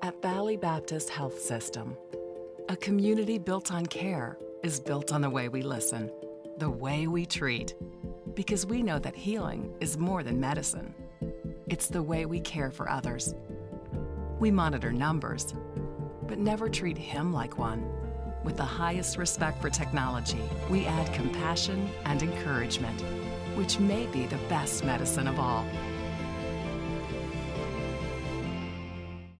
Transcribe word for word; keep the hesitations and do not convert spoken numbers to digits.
At Valley Baptist Health System, a community built on care is built on the way we listen, the way we treat, because we know that healing is more than medicine. It's the way we care for others. We monitor numbers, but never treat him like one. With the highest respect for technology, we add compassion and encouragement, which may be the best medicine of all.